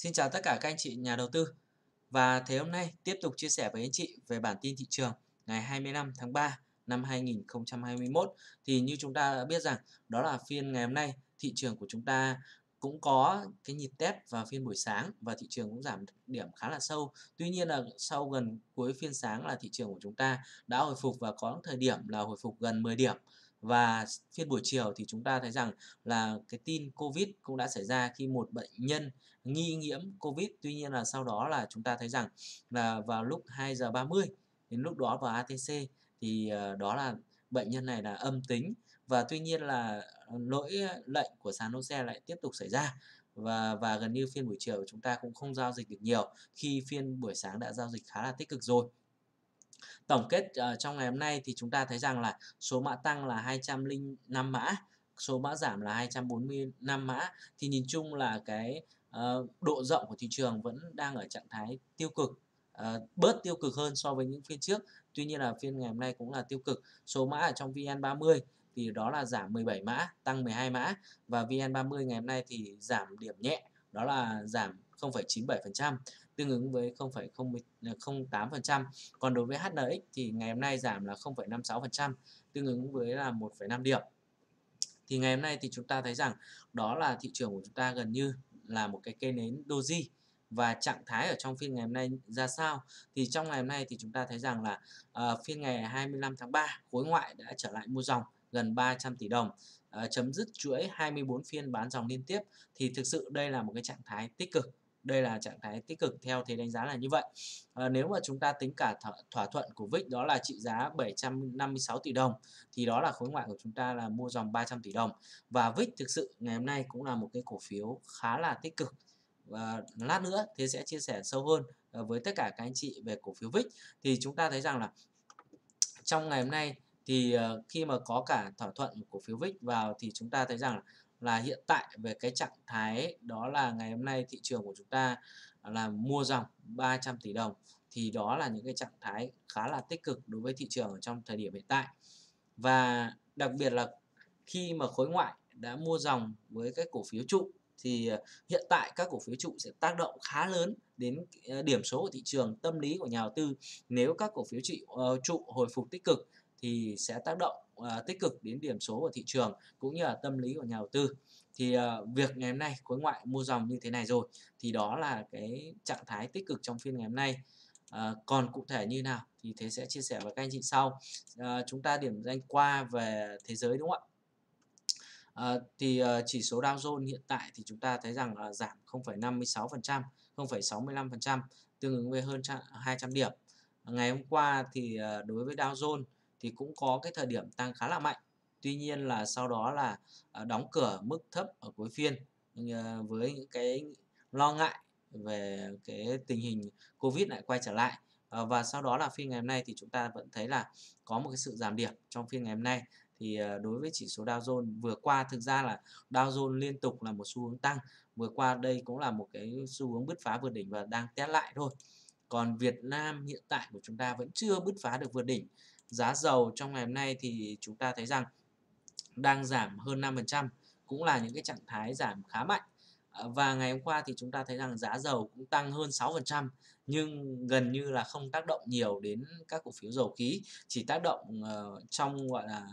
Xin chào tất cả các anh chị nhà đầu tư. Và thế hôm nay tiếp tục chia sẻ với anh chị về bản tin thị trường ngày 25 tháng 3 năm 2021. Thì như chúng ta đã biết rằng đó là phiên ngày hôm nay thị trường của chúng ta cũng có cái nhịp test vào phiên buổi sáng và thị trường cũng giảm điểm khá là sâu. Tuy nhiên là sau gần cuối phiên sáng là thị trường của chúng ta đã hồi phục và có thời điểm là hồi phục gần 10 điểm. Và phiên buổi chiều thì chúng ta thấy rằng là cái tin Covid cũng đã xảy ra khi một bệnh nhân nghi nhiễm Covid. Tuy nhiên là sau đó là chúng ta thấy rằng là vào lúc 2:30 đến lúc đó vào ATC thì, đó là bệnh nhân này là âm tính và tuy nhiên là, lỗi lệnh của sàn HOSE lại tiếp tục xảy ra. Và gần như phiên buổi chiều chúng ta cũng không giao dịch được nhiều khi phiên buổi sáng đã giao dịch khá là tích cực rồi. Tổng kết, trong ngày hôm nay thì chúng ta thấy rằng là số mã tăng là 205 mã, số mã giảm là 245 mã. Thì nhìn chung là cái, độ rộng của thị trường vẫn đang ở trạng thái tiêu cực, bớt tiêu cực hơn so với những phiên trước. Tuy nhiên là phiên ngày hôm nay cũng là tiêu cực. Số mã ở trong VN30 thì đó là giảm 17 mã, tăng 12 mã và VN30 ngày hôm nay thì giảm điểm nhẹ, đó là giảm 0,97%, tương ứng với 0,08%. Còn đối với HNX thì ngày hôm nay giảm là 0,56%, tương ứng với là 1,5 điểm. Thì ngày hôm nay thì chúng ta thấy rằng đó là thị trường của chúng ta gần như là một cái cây nến doji. Và trạng thái ở trong phiên ngày hôm nay ra sao? Thì trong ngày hôm nay thì chúng ta thấy rằng là, phiên ngày 25 tháng 3 khối ngoại đã trở lại mua dòng gần 300 tỷ đồng, chấm dứt chuỗi 24 phiên bán dòng liên tiếp. Thì thực sự đây là một cái trạng thái tích cực, đây là trạng thái tích cực theo thế đánh giá là như vậy. Nếu mà chúng ta tính cả thỏa thuận của VIX đó là trị giá 756 tỷ đồng, thì đó là khối ngoại của chúng ta là mua dòng 300 tỷ đồng. Và VIX thực sự ngày hôm nay cũng là một cái cổ phiếu khá là tích cực. Và lát nữa Thế sẽ chia sẻ sâu hơn, với tất cả các anh chị về cổ phiếu VIX. Thì chúng ta thấy rằng là trong ngày hôm nay thì, khi mà có cả thỏa thuận cổ phiếu VIX vào thì chúng ta thấy rằng là hiện tại về cái trạng thái đó là ngày hôm nay thị trường của chúng ta là mua dòng 300 tỷ đồng, thì đó là những cái trạng thái khá là tích cực đối với thị trường ở trong thời điểm hiện tại. Và đặc biệt là khi mà khối ngoại đã mua dòng với các cổ phiếu trụ thì, hiện tại các cổ phiếu trụ sẽ tác động khá lớn đến, điểm số của thị trường, tâm lý của nhà đầu tư. Nếu các cổ phiếu trụ hồi phục tích cực thì sẽ tác động, tích cực đến điểm số của thị trường cũng như là tâm lý của nhà đầu tư. Thì, việc ngày hôm nay khối ngoại mua dòng như thế này rồi, thì đó là cái trạng thái tích cực trong phiên ngày hôm nay. Còn cụ thể như nào thì Thế sẽ chia sẻ với các anh chị sau. Chúng ta điểm danh qua về thế giới, đúng không ạ? Chỉ số Dow Jones hiện tại thì chúng ta thấy rằng là giảm 0,56%, 0,65%, tương ứng với hơn 200 điểm. Ngày hôm qua thì, đối với Dow Jones thì cũng có cái thời điểm tăng khá là mạnh. Tuy nhiên là sau đó là, đóng cửa mức thấp ở cuối phiên, với những cái lo ngại về cái tình hình Covid lại quay trở lại. Và sau đó là phiên ngày hôm nay thì chúng ta vẫn thấy là có một cái sự giảm điểm trong phiên ngày hôm nay. Thì, đối với chỉ số Dow Jones vừa qua thực ra là Dow Jones liên tục là một xu hướng tăng, vừa qua đây cũng là một cái xu hướng bứt phá vượt đỉnh và đang test lại thôi. Còn Việt Nam hiện tại của chúng ta vẫn chưa bứt phá được vượt đỉnh. Giá dầu trong ngày hôm nay thì chúng ta thấy rằng đang giảm hơn 5%, cũng là những cái trạng thái giảm khá mạnh. Và ngày hôm qua thì chúng ta thấy rằng giá dầu cũng tăng hơn 6%, nhưng gần như là không tác động nhiều đến các cổ phiếu dầu khí, chỉ tác động, trong, gọi là,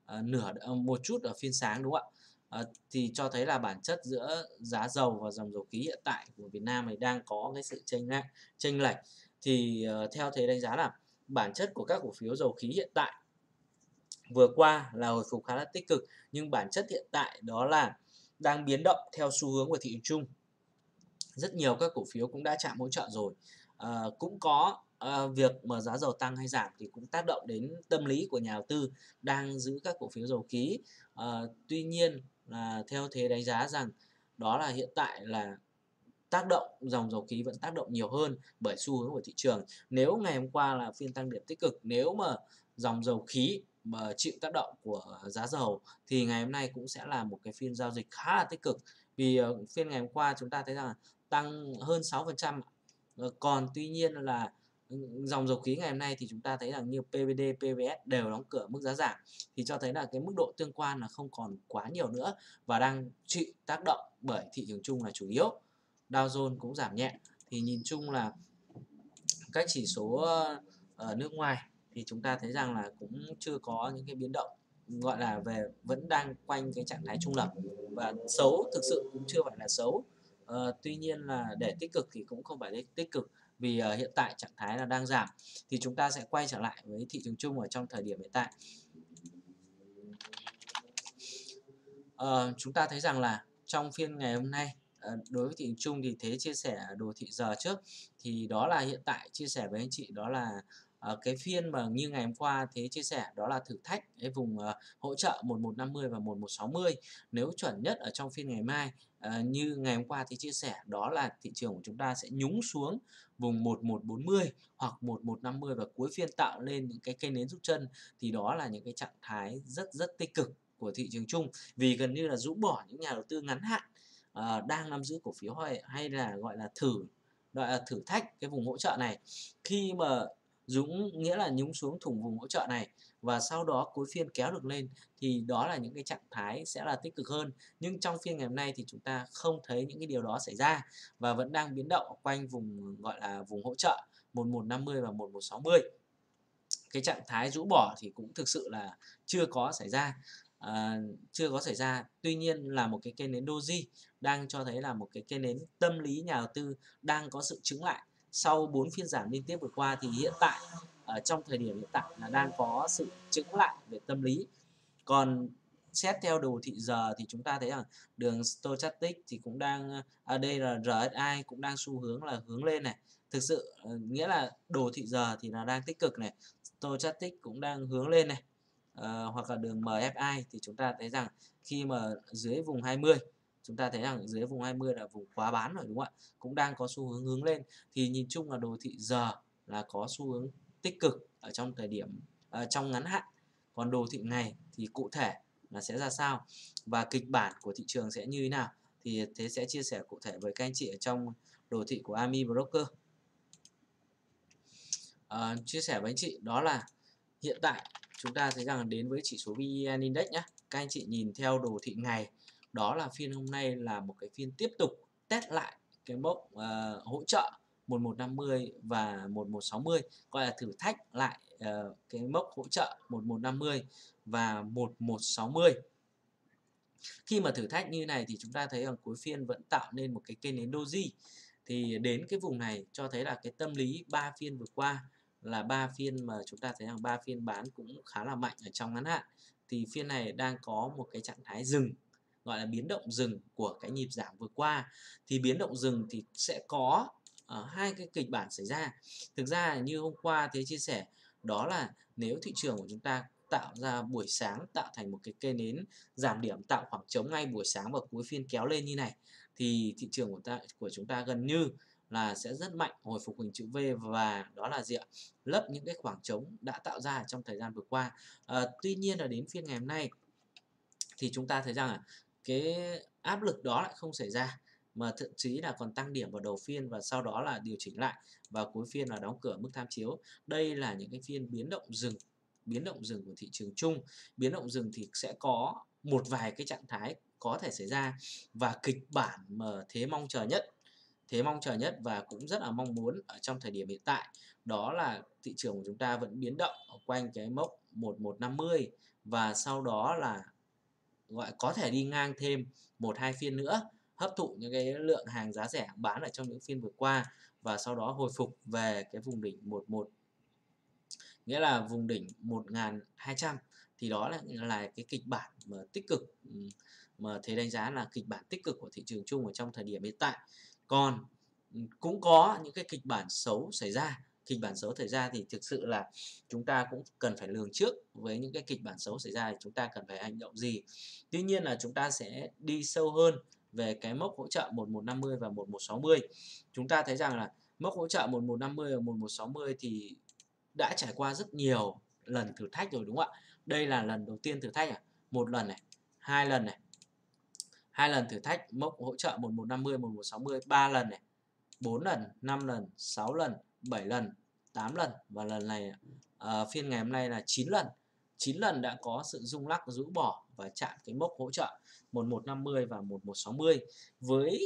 một chút ở phiên sáng, đúng không ạ? Thì cho thấy là bản chất giữa giá dầu và dòng dầu khí hiện tại của Việt Nam này đang có cái sự chênh lệch. Thì, theo thế đánh giá là bản chất của các cổ phiếu dầu khí hiện tại vừa qua là hồi phục khá là tích cực, nhưng bản chất hiện tại đó là đang biến động theo xu hướng của thị trường chung. Rất nhiều các cổ phiếu cũng đã chạm hỗ trợ rồi. Cũng có, việc mà giá dầu tăng hay giảm thì cũng tác động đến tâm lý của nhà đầu tư đang giữ các cổ phiếu dầu khí. Tuy nhiên là theo thế đánh giá rằng đó là hiện tại là tác động dòng dầu khí vẫn tác động nhiều hơn bởi xu hướng của thị trường. Nếu ngày hôm qua là phiên tăng điểm tích cực, nếu mà dòng dầu khí mà chịu tác động của giá dầu thì ngày hôm nay cũng sẽ là một cái phiên giao dịch khá là tích cực. Vì, phiên ngày hôm qua chúng ta thấy rằng là tăng hơn 6%. Còn tuy nhiên là, dòng dầu khí ngày hôm nay thì chúng ta thấy rằng như PVD, PVS đều đóng cửa mức giá giảm, thì cho thấy là cái mức độ tương quan là không còn quá nhiều nữa và đang chịu tác động bởi thị trường chung là chủ yếu. Dow Jones cũng giảm nhẹ. Thì nhìn chung là các chỉ số ở nước ngoài thì chúng ta thấy rằng là cũng chưa có những cái biến động, gọi là vẫn đang quanh cái trạng thái trung lập, và xấu thực sự cũng chưa phải là xấu. Tuy nhiên là để tích cực thì cũng không phải là tích cực, vì hiện tại trạng thái là đang giảm. Thì chúng ta sẽ quay trở lại với thị trường chung ở trong thời điểm hiện tại. Chúng ta thấy rằng là trong phiên ngày hôm nay, đối với thị trường chung thì Thế chia sẻ đồ thị giờ trước, thì đó là hiện tại chia sẻ với anh chị đó là, cái phiên mà như ngày hôm qua Thế chia sẻ đó là thử thách cái vùng, hỗ trợ 1150 và 1160. Nếu chuẩn nhất ở trong phiên ngày mai, như ngày hôm qua Thế chia sẻ đó là thị trường của chúng ta sẽ nhúng xuống vùng 1140 hoặc 1150 và cuối phiên tạo lên những cái cây nến rút chân, thì đó là những cái trạng thái rất rất tích cực của thị trường chung. Vì gần như là rũ bỏ những nhà đầu tư ngắn hạn, đang nắm giữ cổ phiếu hay là, gọi là, thử thách cái vùng hỗ trợ này. Khi mà nghĩa là nhúng xuống thủng vùng hỗ trợ này và sau đó cuối phiên kéo được lên thì đó là những cái trạng thái sẽ là tích cực hơn. Nhưng trong phiên ngày hôm nay thì chúng ta không thấy những cái điều đó xảy ra và vẫn đang biến động quanh vùng, gọi là, vùng hỗ trợ 1150 và 1160. Cái trạng thái rũ bỏ thì cũng thực sự là chưa có xảy ra, chưa có xảy ra. Tuy nhiên là một cái cây nến doji đang cho thấy là một cái cây nến tâm lý nhà đầu tư đang có sự chững lại. Sau 4 phiên giảm liên tiếp vừa qua thì hiện tại, ở trong thời điểm hiện tại là đang có sự chững lại về tâm lý. Còn xét theo đồ thị giờ thì chúng ta thấy rằng đường Stochastic thì cũng đang, đây là RSI cũng đang xu hướng là hướng lên này. Thực sự, nghĩa là đồ thị giờ thì là đang tích cực này, Stochastic cũng đang hướng lên này, hoặc là đường MFI thì chúng ta thấy rằng khi mà dưới vùng 20, chúng ta thấy rằng dưới vùng 20 là vùng quá bán rồi, đúng không ạ? Cũng đang có xu hướng hướng lên, thì nhìn chung là đồ thị giờ là có xu hướng tích cực ở trong thời điểm trong ngắn hạn. Còn đồ thị ngày thì cụ thể là sẽ ra sao và kịch bản của thị trường sẽ như thế nào thì Thế sẽ chia sẻ cụ thể với các anh chị ở trong đồ thị của Ami Broker. Chia sẻ với anh chị đó là hiện tại chúng ta thấy rằng đến với chỉ số VN Index nhé. Các anh chị nhìn theo đồ thị ngày, đó là phiên hôm nay là một cái phiên tiếp tục test lại cái mốc hỗ trợ 1150 và 1160, gọi là thử thách lại cái mốc hỗ trợ 1150 và 1160. Khi mà thử thách như này thì chúng ta thấy rằng cuối phiên vẫn tạo nên một cái cây nến doji. Thì đến cái vùng này cho thấy là cái tâm lý 3 phiên vừa qua là 3 phiên mà chúng ta thấy rằng 3 phiên bán cũng khá là mạnh ở trong ngắn hạn. Thì phiên này đang có một cái trạng thái dừng, gọi là biến động dừng của cái nhịp giảm vừa qua. Thì biến động dừng thì sẽ có hai cái kịch bản xảy ra. Thực ra như hôm qua Thế chia sẻ đó là nếu thị trường của chúng ta tạo ra buổi sáng tạo thành một cái cây nến giảm điểm, tạo khoảng trống ngay buổi sáng và cuối phiên kéo lên như này thì thị trường của chúng ta gần như là sẽ rất mạnh, hồi phục hình chữ V, và đó là gì ạ? Lấp những cái khoảng trống đã tạo ra trong thời gian vừa qua. Tuy nhiên là đến phiên ngày hôm nay thì chúng ta thấy rằng là cái áp lực đó lại không xảy ra, mà thậm chí là còn tăng điểm vào đầu phiên và sau đó là điều chỉnh lại và cuối phiên là đóng cửa mức tham chiếu. Đây là những cái phiên biến động dừng của thị trường chung. Biến động dừng thì sẽ có một vài cái trạng thái có thể xảy ra, và kịch bản mà Thế mong chờ nhất và cũng rất là mong muốn ở trong thời điểm hiện tại đó là thị trường của chúng ta vẫn biến động ở quanh cái mốc 1150 và sau đó là có thể đi ngang thêm 1-2 phiên nữa, hấp thụ những cái lượng hàng giá rẻ bán ở trong những phiên vừa qua và sau đó hồi phục về cái vùng đỉnh 11, nghĩa là vùng đỉnh 1.200. Thì đó là cái kịch bản mà tích cực, mà Thế đánh giá là kịch bản tích cực của thị trường chung ở trong thời điểm hiện tại. Còn, cũng có những cái kịch bản xấu xảy ra. Kịch bản xấu xảy ra thì thực sự là chúng ta cũng cần phải lường trước với những cái kịch bản xấu xảy ra thì chúng ta cần phải hành động gì. Tuy nhiên là chúng ta sẽ đi sâu hơn về cái mốc hỗ trợ 1150 và 1160. Chúng ta thấy rằng là mốc hỗ trợ 1150 và 1160 thì đã trải qua rất nhiều lần thử thách rồi, đúng không ạ? Đây là lần đầu tiên thử thách à? 1 lần này, 2 lần này, 2 lần thử thách mốc hỗ trợ 1150, 1160, 3 lần này, 4 lần, 5 lần, 6 lần, 7 lần, 8 lần và lần này phiên ngày hôm nay là 9 lần. 9 lần đã có sự rung lắc rũ bỏ và chạm cái mốc hỗ trợ 1150 và 1160. Với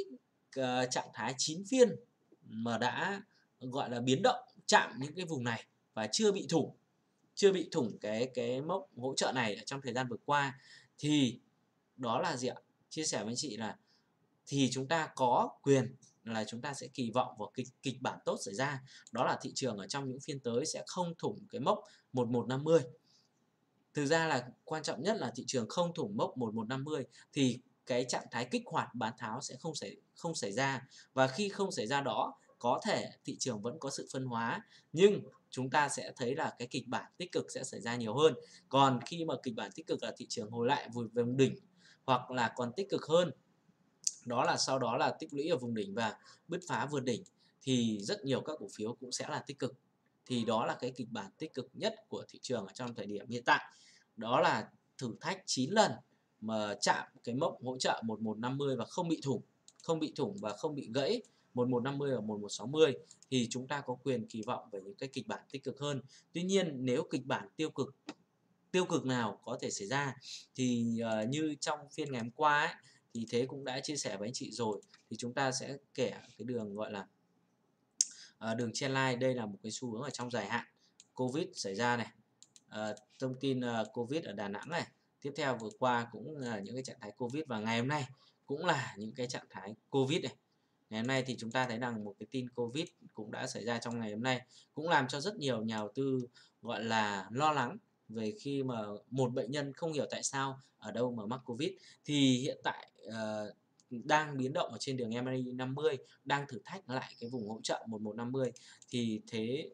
trạng thái 9 phiên mà đã, gọi là, biến động chạm những cái vùng này và chưa bị thủng cái mốc hỗ trợ này ở trong thời gian vừa qua, thì đó là gì ạ? Chia sẻ với anh chị là thì chúng ta có quyền là chúng ta sẽ kỳ vọng vào kịch kịch bản tốt xảy ra, đó là thị trường ở trong những phiên tới sẽ không thủng cái mốc 1150. Thực ra là quan trọng nhất là thị trường không thủng mốc 1150 thì cái trạng thái kích hoạt bán tháo sẽ không xảy ra. Và khi không xảy ra đó, có thể thị trường vẫn có sự phân hóa, nhưng chúng ta sẽ thấy là cái kịch bản tích cực sẽ xảy ra nhiều hơn. Còn khi mà kịch bản tích cực là thị trường hồi lại về vùng đỉnh, hoặc là còn tích cực hơn, đó là sau đó là tích lũy ở vùng đỉnh và bứt phá vượt đỉnh, thì rất nhiều các cổ phiếu cũng sẽ là tích cực. Thì đó là cái kịch bản tích cực nhất của thị trường ở trong thời điểm hiện tại. Đó là thử thách 9 lần mà chạm cái mốc hỗ trợ 1150 và không bị thủng và không bị gãy 1150 và 1160, thì chúng ta có quyền kỳ vọng về những cái kịch bản tích cực hơn. Tuy nhiên nếu kịch bản tiêu cực nào có thể xảy ra thì, như trong phiên ngày hôm qua ấy, thì Thế cũng đã chia sẻ với anh chị rồi, thì chúng ta sẽ kẻ cái đường, gọi là, đường trendline. Đây là một cái xu hướng ở trong dài hạn. Covid xảy ra này, thông tin, Covid ở Đà Nẵng này, tiếp theo vừa qua cũng là những cái trạng thái Covid và ngày hôm nay cũng là những cái trạng thái Covid này. Ngày hôm nay thì chúng ta thấy rằng một cái tin Covid cũng đã xảy ra trong ngày hôm nay, cũng làm cho rất nhiều nhà đầu tư, gọi là, lo lắng về khi mà một bệnh nhân không hiểu tại sao, ở đâu mà mắc Covid. Thì hiện tại, đang biến động ở trên đường MA 50, đang thử thách lại cái vùng hỗ trợ 1150, thì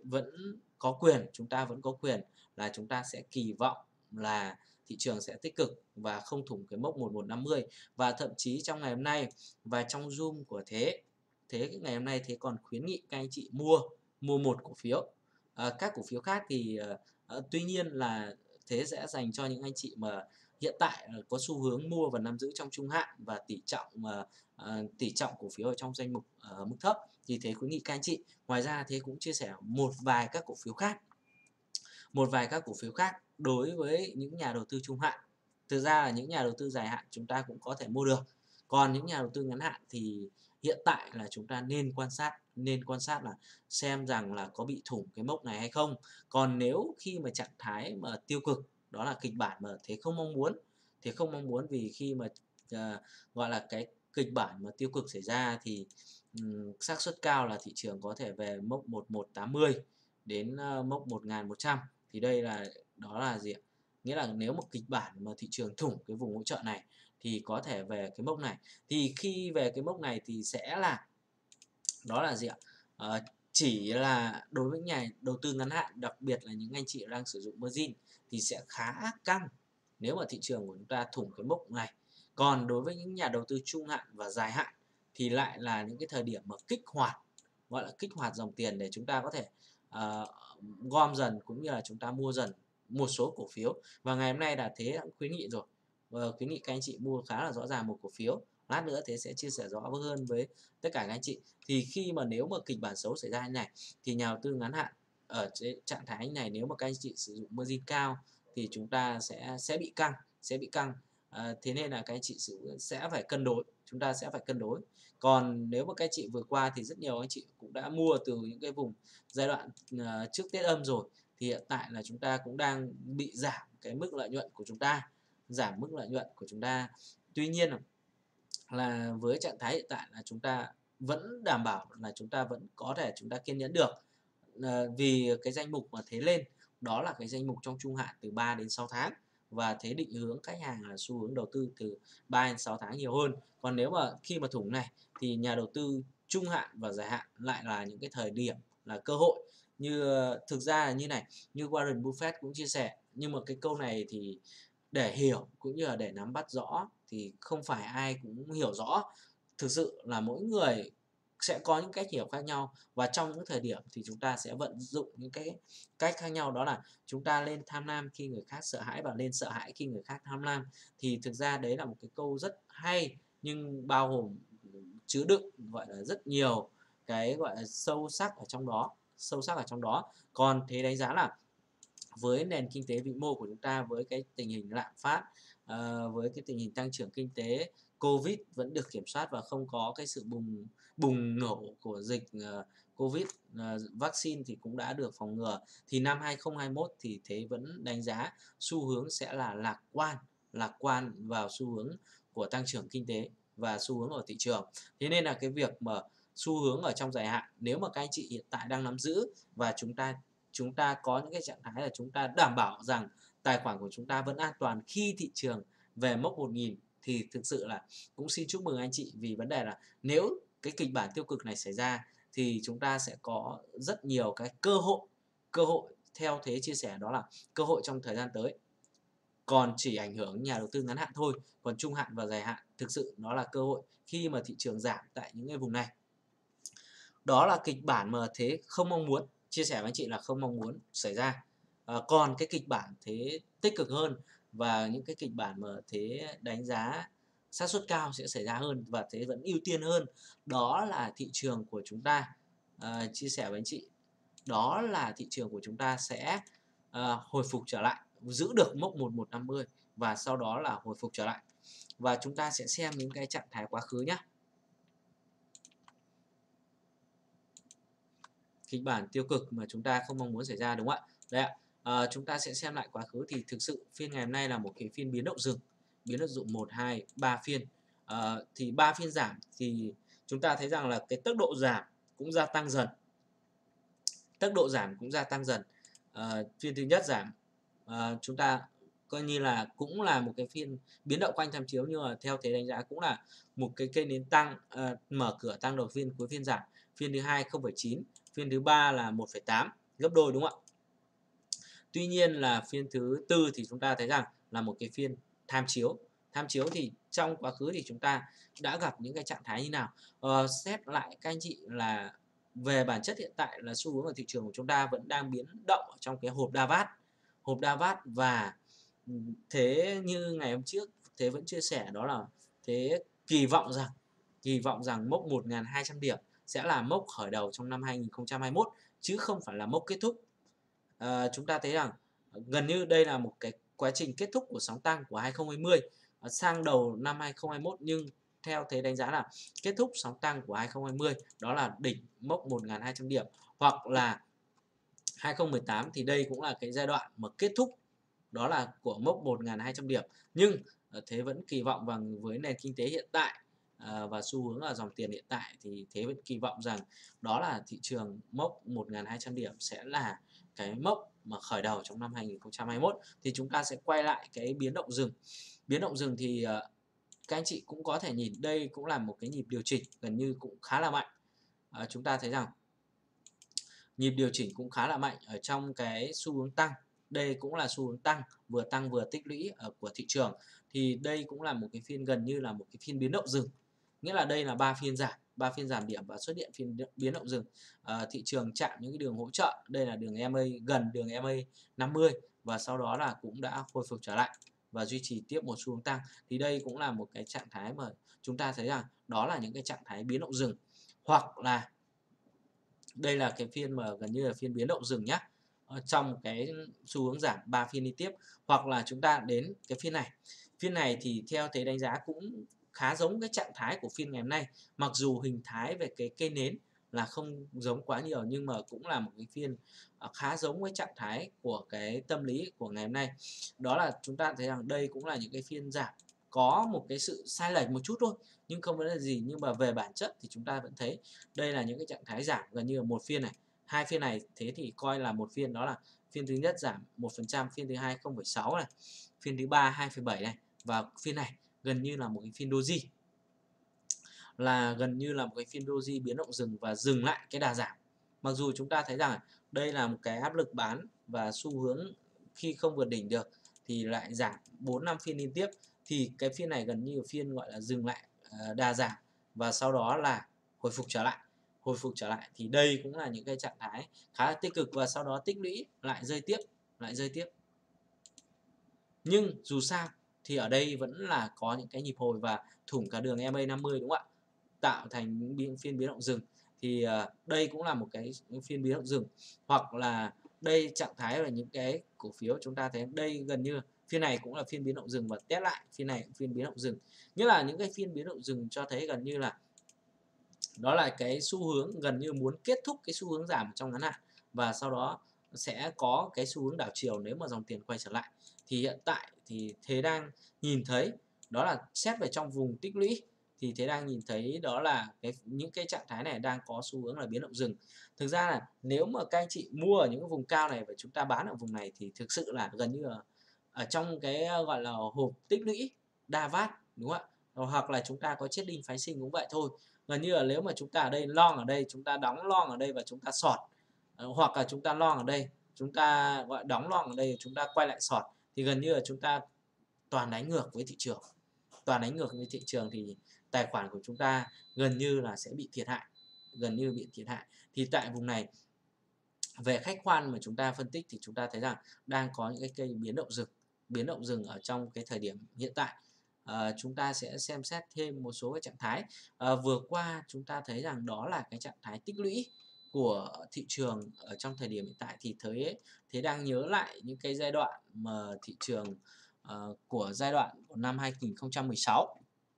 chúng ta vẫn có quyền là chúng ta sẽ kỳ vọng là thị trường sẽ tích cực và không thủng cái mốc 1150. Và thậm chí trong ngày hôm nay và trong Zoom của Thế ngày hôm nay Thế còn khuyến nghị các anh chị mua một cổ phiếu. Các cổ phiếu khác thì, tuy nhiên là Thế sẽ dành cho những anh chị mà hiện tại có xu hướng mua và nắm giữ trong trung hạn và tỷ trọng cổ phiếu ở trong danh mục ở mức thấp, thì Thế khuyến nghị các anh chị. Ngoài ra Thế cũng chia sẻ một vài các cổ phiếu khác đối với những nhà đầu tư trung hạn. Thực ra là những nhà đầu tư dài hạn chúng ta cũng có thể mua được. Còn những nhà đầu tư ngắn hạn thì hiện tại là chúng ta nên quan sát là xem rằng là có bị thủng cái mốc này hay không. Còn nếu khi mà trạng thái mà tiêu cực, đó là kịch bản mà Thế không mong muốn vì khi mà, gọi là, cái kịch bản mà tiêu cực xảy ra thì, xác suất cao là thị trường có thể về mốc 1180 đến, mốc 1100. Thì đó là gì ạ? Nghĩa là nếu một kịch bản mà thị trường thủng cái vùng hỗ trợ này thì có thể về cái mốc này. Thì khi về cái mốc này thì đó là gì ạ? Chỉ là đối với nhà đầu tư ngắn hạn, đặc biệt là những anh chị đang sử dụng margin thì sẽ khá căng nếu mà thị trường của chúng ta thủng cái mốc này. Còn đối với những nhà đầu tư trung hạn và dài hạn thì lại là những cái thời điểm mà gọi là kích hoạt dòng tiền để chúng ta có thể, ờ, gom dần cũng như là chúng ta mua dần một số cổ phiếu. Và ngày hôm nay là Thế đã khuyến nghị rồi, khuyến nghị các anh chị mua khá là rõ ràng một cổ phiếu. Lát nữa Thế sẽ chia sẻ rõ hơn với tất cả các anh chị. Thì khi mà nếu mà kịch bản xấu xảy ra như này thì nhà đầu tư ngắn hạn ở trạng thái như này, nếu mà các anh chị sử dụng margin cao thì chúng ta sẽ bị căng. Thế nên là các anh chị sẽ phải cân đối, chúng ta sẽ phải cân đối. Còn nếu mà các anh chị vừa qua thì rất nhiều anh chị cũng đã mua từ những cái vùng giai đoạn, trước Tết âm rồi, thì hiện tại là chúng ta cũng đang bị giảm cái mức lợi nhuận của chúng ta. Tuy nhiên là với trạng thái hiện tại là chúng ta vẫn đảm bảo là chúng ta vẫn có thể chúng ta kiên nhẫn được. Vì cái danh mục mà Thế lên đó là cái danh mục trong trung hạn từ 3 đến 6 tháng và Thế định hướng khách hàng là xu hướng đầu tư từ 3 đến 6 tháng nhiều hơn. Còn nếu mà khi mà thủng này thì nhà đầu tư trung hạn và dài hạn lại là những cái thời điểm là cơ hội. Thực ra là như này, như Warren Buffett cũng chia sẻ, nhưng mà cái câu này thì để hiểu cũng như là để nắm bắt rõ thì không phải ai cũng hiểu rõ. Thực sự là mỗi người sẽ có những cách hiểu khác nhau và trong những thời điểm thì chúng ta sẽ vận dụng những cái cách khác nhau, đó là chúng ta lên tham lam khi người khác sợ hãi và lên sợ hãi khi người khác tham lam. Thì thực ra đấy là một cái câu rất hay nhưng bao gồm chứa đựng, gọi là, rất nhiều cái, gọi là, sâu sắc ở trong đó. Còn Thế đánh giá là với nền kinh tế vĩ mô của chúng ta, với cái tình hình lạm phát, với cái tình hình tăng trưởng kinh tế Covid vẫn được kiểm soát và không có cái sự bùng bùng nổ của dịch, Covid, vaccine thì cũng đã được phòng ngừa. Thì năm 2021 thì Thế vẫn đánh giá xu hướng sẽ là lạc quan vào xu hướng của tăng trưởng kinh tế và xu hướng ở thị trường. Thế nên là cái việc mà xu hướng ở trong dài hạn, nếu mà các anh chị hiện tại đang nắm giữ và chúng ta có những cái trạng thái là chúng ta đảm bảo rằng tài khoản của chúng ta vẫn an toàn khi thị trường về mốc 1.000 thì thực sự là cũng xin chúc mừng anh chị, vì vấn đề là nếu cái kịch bản tiêu cực này xảy ra thì chúng ta sẽ có rất nhiều cái cơ hội theo Thế chia sẻ đó là cơ hội trong thời gian tới. Còn chỉ ảnh hưởng nhà đầu tư ngắn hạn thôi, còn trung hạn và dài hạn thực sự nó là cơ hội khi mà thị trường giảm tại những cái vùng này. Đó là kịch bản mà Thế không mong muốn, chia sẻ với anh chị là không mong muốn xảy ra. Còn cái kịch bản Thế tích cực hơn và những cái kịch bản mà Thế đánh giá xác suất cao sẽ xảy ra hơn và Thế vẫn ưu tiên hơn, đó là thị trường của chúng ta, chia sẻ với anh chị, đó là thị trường của chúng ta sẽ, hồi phục trở lại, giữ được mốc 1150 và sau đó là hồi phục trở lại. Và chúng ta sẽ xem những cái trạng thái quá khứ nhé. Kịch bản tiêu cực mà chúng ta không mong muốn xảy ra, đúng không ạ? Đây ạ, chúng ta sẽ xem lại quá khứ thì thực sự phiên ngày hôm nay là một cái phiên biến động dừng 1, 2, 3 phiên. Thì 3 phiên giảm thì chúng ta thấy rằng là cái tốc độ giảm cũng gia tăng dần. Phiên thứ nhất giảm, chúng ta coi như là cũng là một cái phiên biến động quanh tham chiếu, nhưng mà theo Thế đánh giá cũng là một cái cây nến tăng, mở cửa tăng đầu phiên, cuối phiên giảm. Phiên thứ hai 0,9, phiên thứ ba là 1,8, gấp đôi, đúng không ạ? Tuy nhiên là phiên thứ tư thì chúng ta thấy rằng là một cái phiên tham chiếu. Tham chiếu thì trong quá khứ thì chúng ta đã gặp những cái trạng thái như nào? Xét lại các anh chị là về bản chất hiện tại là xu hướng ở thị trường của chúng ta vẫn đang biến động ở trong cái hộp Davat và Thế như ngày hôm trước Thế vẫn chia sẻ đó là Thế kỳ vọng rằng mốc 1.200 điểm sẽ là mốc khởi đầu trong năm 2021 chứ không phải là mốc kết thúc. Chúng ta thấy rằng gần như đây là một cái quá trình kết thúc của sóng tăng của 2020 sang đầu năm 2021, nhưng theo Thế đánh giá là kết thúc sóng tăng của 2020 đó là đỉnh mốc 1.200 điểm, hoặc là 2018 thì đây cũng là cái giai đoạn mà kết thúc đó là của mốc 1.200 điểm. Nhưng Thế vẫn kỳ vọng rằng với nền kinh tế hiện tại, và xu hướng là dòng tiền hiện tại thì Thế vẫn kỳ vọng rằng đó là thị trường mốc 1.200 điểm sẽ là cái mốc mà khởi đầu trong năm 2021. Thì chúng ta sẽ quay lại cái biến động dừng. Biến động dừng thì các anh chị cũng có thể nhìn đây cũng là một cái nhịp điều chỉnh gần như cũng khá là mạnh. Chúng ta thấy rằng nhịp điều chỉnh cũng khá là mạnh ở trong cái xu hướng tăng. Đây cũng là xu hướng tăng vừa tích lũy của thị trường. Thì đây cũng là một cái phiên gần như là một cái phiên biến động dừng. Nghĩa là đây là 3 phiên giảm điểm và xuất hiện phiên biến động dừng. Thị trường chạm những cái đường hỗ trợ, đây là đường EMA gần đường EMA 50 và sau đó là cũng đã hồi phục trở lại và duy trì tiếp một xu hướng tăng. Thì đây cũng là một cái trạng thái mà chúng ta thấy rằng đó là những cái trạng thái biến động dừng, hoặc là đây là cái phiên mà gần như là phiên biến động dừng nhá, trong cái xu hướng giảm 3 phiên liên tiếp. Hoặc là chúng ta đến cái phiên này thì theo Thế đánh giá cũng khá giống cái trạng thái của phiên ngày hôm nay, mặc dù hình thái về cái cây nến là không giống quá nhiều, nhưng mà cũng là một cái phiên khá giống với trạng thái của cái tâm lý của ngày hôm nay. Đó là chúng ta thấy rằng đây cũng là những cái phiên giảm có một cái sự sai lệch một chút thôi, nhưng không vấn đề gì. Nhưng mà về bản chất thì chúng ta vẫn thấy đây là những cái trạng thái giảm gần như là một phiên này, hai phiên này Thế thì coi là một phiên, đó là phiên thứ nhất giảm 1%, phiên thứ hai 0,6 này, phiên thứ ba 2,7 này, và phiên này gần như là một cái phiên doji, biến động dừng và dừng lại cái đà giảm. Mặc dù chúng ta thấy rằng đây là một cái áp lực bán và xu hướng khi không vượt đỉnh được thì lại giảm 4-5 phiên liên tiếp, thì cái phiên này gần như là phiên gọi là dừng lại đà giảm và sau đó là hồi phục trở lại. Thì đây cũng là những cái trạng thái khá là tích cực và sau đó tích lũy lại rơi tiếp. Nhưng dù sao thì ở đây vẫn là có những cái nhịp hồi và thủng cả đường EMA 50, đúng không ạ? Tạo thành những phiên biến động dừng. Thì đây cũng là một cái phiên biến động dừng, hoặc là đây trạng thái là những cái cổ phiếu chúng ta thấy đây gần như Phiên này cũng là phiên biến động dừng và test lại, phiên này cũng phiên biến động dừng. Nghĩa là những cái phiên biến động dừng cho thấy gần như là đó là cái xu hướng gần như muốn kết thúc cái xu hướng giảm trong ngắn hạn, và sau đó sẽ có cái xu hướng đảo chiều nếu mà dòng tiền quay trở lại. Thì hiện tại thì Thế đang nhìn thấy đó là xét về trong vùng tích lũy, thì Thế đang nhìn thấy đó là những cái trạng thái này đang có xu hướng là biến động dừng. Thực ra là nếu mà các anh chị mua ở những cái vùng cao này và chúng ta bán ở vùng này thì thực sự là gần như là ở trong cái, gọi là, hộp tích lũy đa vát, đúng không ạ? Hoặc là chúng ta có chết đinh phái sinh cũng vậy thôi. Gần như là nếu mà chúng ta ở đây long ở đây, chúng ta đóng long ở đây và chúng ta sọt, hoặc là chúng ta long ở đây, chúng ta, gọi, đóng long ở đây, chúng ta quay lại sọt, thì gần như là chúng ta toàn đánh ngược với thị trường. Toàn đánh ngược với thị trường thì tài khoản của chúng ta gần như là sẽ bị thiệt hại, gần như bị thiệt hại. Thì tại vùng này, về khách quan mà chúng ta phân tích thì chúng ta thấy rằng đang có những cái cây biến động dừng ở trong cái thời điểm hiện tại. Chúng ta sẽ xem xét thêm một số cái trạng thái. Vừa qua chúng ta thấy rằng đó là cái trạng thái tích lũy của thị trường ở trong thời điểm hiện tại, thì Thế đang nhớ lại những cái giai đoạn mà thị trường của giai đoạn của năm 2016.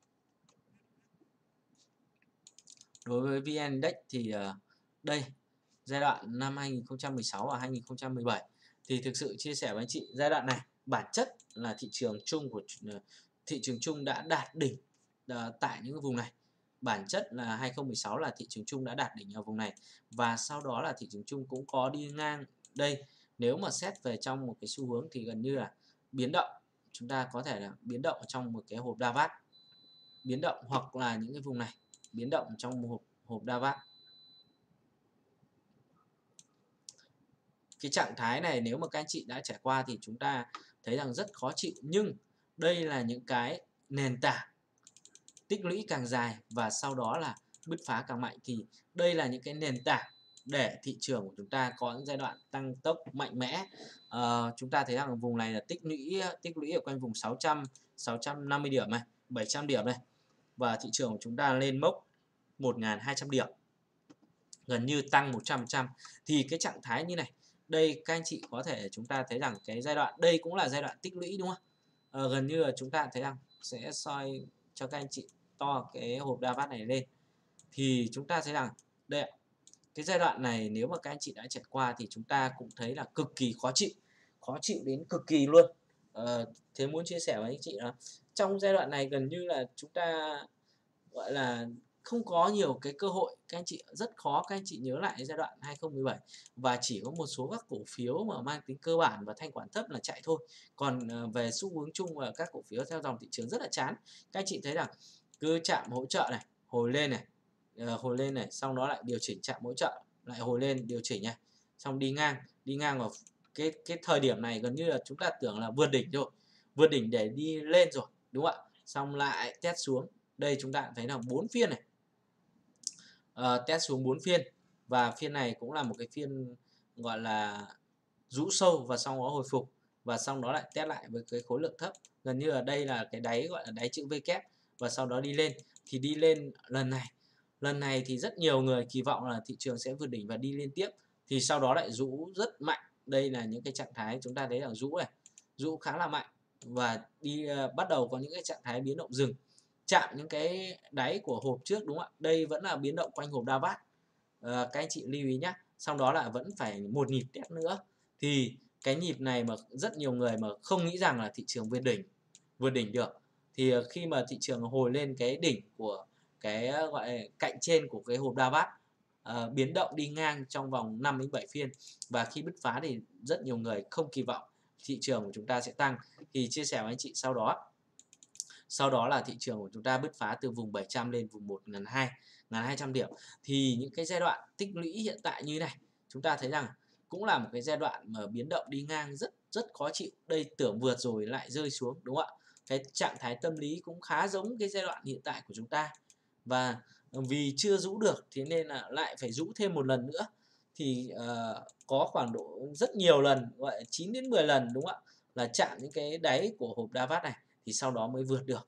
Đối với VN Index thì đây, giai đoạn năm 2016 và 2017 thì thực sự chia sẻ với anh chị giai đoạn này bản chất là thị trường chung đã đạt đỉnh tại những cái vùng này. Bản chất là 2016 là thị trường chung đã đạt đỉnh ở vùng này, và sau đó là thị trường chung cũng có đi ngang đây. Nếu mà xét về trong một cái xu hướng thì gần như là biến động, chúng ta có thể là biến động trong một cái hộp đa vát, biến động hoặc là những cái vùng này biến động trong một hộp đa vát. Cái trạng thái này nếu mà các anh chị đã trải qua thì chúng ta thấy rằng rất khó chịu, nhưng đây là những cái nền tảng tích lũy càng dài và sau đó là bứt phá càng mạnh, thì đây là những cái nền tảng để thị trường của chúng ta có những giai đoạn tăng tốc mạnh mẽ. Chúng ta thấy rằng vùng này là tích lũy ở quanh vùng 650 điểm này, 700 điểm này, và thị trường của chúng ta lên mốc 1.200 điểm, gần như tăng 100%. Thì cái trạng thái như này, đây các anh chị có thể chúng ta thấy rằng cái giai đoạn đây cũng là giai đoạn tích lũy, đúng không? Gần như là chúng ta thấy rằng sẽ soi cho các anh chị to cái hộp đa vát này lên, thì chúng ta thấy rằng đây, cái giai đoạn này nếu mà các anh chị đã trải qua thì chúng ta cũng thấy là cực kỳ khó chịu đến cực kỳ luôn. Thế muốn chia sẻ với anh chị là trong giai đoạn này gần như là chúng ta, gọi là, không có nhiều cái cơ hội, các anh chị rất khó các anh chị nhớ lại giai đoạn 2017, và chỉ có một số các cổ phiếu mà mang tính cơ bản và thanh khoản thấp là chạy thôi. Còn về xu hướng chung và các cổ phiếu theo dòng thị trường rất là chán. Các anh chị thấy rằng cứ chạm hỗ trợ này, hồi lên này, xong đó lại điều chỉnh, chạm hỗ trợ, lại hồi lên điều chỉnh này, xong đi ngang vào cái thời điểm này gần như là chúng ta tưởng là vượt đỉnh rồi, vượt đỉnh để đi lên rồi, đúng không ạ? Xong lại test xuống. Đây chúng ta thấy là 4 phiên này, test xuống 4 phiên, và phiên này cũng là một cái phiên gọi là rũ sâu và sau đó hồi phục, và xong đó lại test lại với cái khối lượng thấp. Gần như là đây là cái đáy, gọi là đáy chữ V kép, và sau đó đi lên. Thì đi lên lần này thì rất nhiều người kỳ vọng là thị trường sẽ vượt đỉnh và đi liên tiếp, thì sau đó lại rũ rất mạnh. Đây là những cái trạng thái chúng ta thấy là rũ này, rũ khá là mạnh, và bắt đầu có những cái trạng thái biến động dừng, chạm những cái đáy của hộp trước, đúng không ạ? Đây vẫn là biến động quanh hộp đa vát, các anh chị lưu ý nhé. Xong đó là vẫn phải một nhịp test nữa, thì cái nhịp này mà rất nhiều người mà không nghĩ rằng là thị trường vượt đỉnh được, thì khi mà thị trường hồi lên cái đỉnh của cái, gọi là cạnh trên của cái hộp đa vát, biến động đi ngang trong vòng 5 đến 7 phiên, và khi bứt phá thì rất nhiều người không kỳ vọng thị trường của chúng ta sẽ tăng. Thì chia sẻ với anh chị sau đó là thị trường của chúng ta bứt phá từ vùng 700 lên vùng 1.200 điểm. Thì những cái giai đoạn tích lũy hiện tại như này, chúng ta thấy rằng cũng là một cái giai đoạn mà biến động đi ngang rất khó chịu. Đây tưởng vượt rồi lại rơi xuống, đúng không ạ? Cái trạng thái tâm lý cũng khá giống cái giai đoạn hiện tại của chúng ta. Và vì chưa rũ được thế nên là lại phải rũ thêm một lần nữa. Thì có khoảng độ rất nhiều lần, gọi là 9 đến 10 lần, đúng không ạ? Là chạm những cái đáy của hộp đa vát này thì sau đó mới vượt được.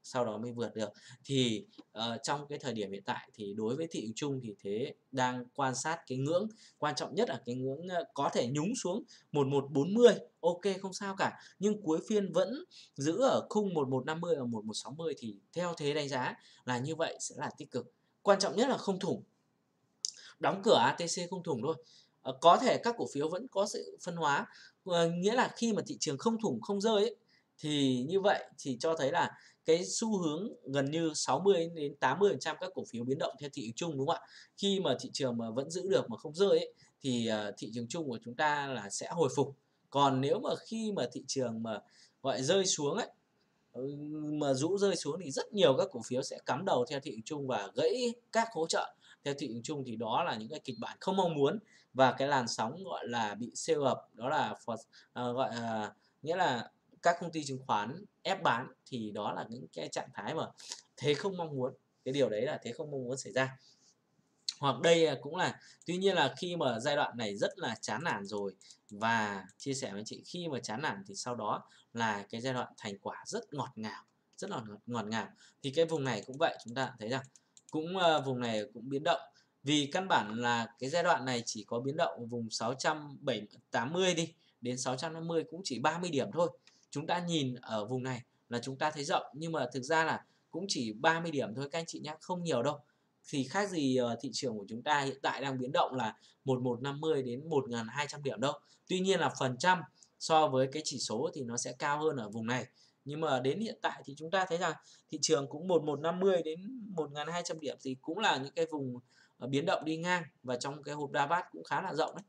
sau đó mới vượt được. Thì, trong cái thời điểm hiện tại thì đối với thị trường chung thì Thế đang quan sát cái ngưỡng, quan trọng nhất là cái ngưỡng, có thể nhúng xuống 1140, ok không sao cả, nhưng cuối phiên vẫn giữ ở khung 1150 và 1160 thì theo Thế đánh giá là như vậy sẽ là tích cực. Quan trọng nhất là không thủng, đóng cửa ATC không thủng thôi. Có thể các cổ phiếu vẫn có sự phân hóa, nghĩa là khi mà thị trường không thủng, không rơi ấy, thì như vậy thì cho thấy là cái xu hướng gần như 60-80% các cổ phiếu biến động theo thị trường chung, đúng không ạ? Khi mà thị trường mà vẫn giữ được mà không rơi ấy, thì, thị trường chung của chúng ta là sẽ hồi phục. Còn nếu mà khi mà thị trường mà, gọi, rơi xuống ấy, mà rũ rơi xuống thì rất nhiều các cổ phiếu sẽ cắm đầu theo thị trường chung và gãy các hỗ trợ theo thị trường chung, thì đó là những cái kịch bản không mong muốn và cái làn sóng, gọi là, bị sell ập, đó là gọi là, nghĩa là các công ty chứng khoán ép bán, thì đó là những cái trạng thái mà Thế không mong muốn, cái điều đấy là Thế không mong muốn xảy ra. Hoặc đây, cũng là tuy nhiên là khi mà giai đoạn này rất là chán nản rồi và chia sẻ với anh chị khi mà chán nản thì sau đó là cái giai đoạn thành quả rất ngọt ngào, rất là ngọt ngào. Thì cái vùng này cũng vậy, chúng ta thấy rằng cũng, vùng này cũng biến động. Vì căn bản là cái giai đoạn này chỉ có biến động ở vùng 680 đi, đến 650 cũng chỉ 30 điểm thôi. Chúng ta nhìn ở vùng này là chúng ta thấy rộng, nhưng mà thực ra là cũng chỉ 30 điểm thôi các anh chị nhé, không nhiều đâu. Thì khác gì, thị trường của chúng ta hiện tại đang biến động là 1150 đến 1.200 điểm đâu. Tuy nhiên là phần trăm so với cái chỉ số thì nó sẽ cao hơn ở vùng này. Nhưng mà đến hiện tại thì chúng ta thấy rằng thị trường cũng 1150 đến 1.200 điểm thì cũng là những cái vùng, biến động đi ngang và trong cái hộp đa bát cũng khá là rộng đấy.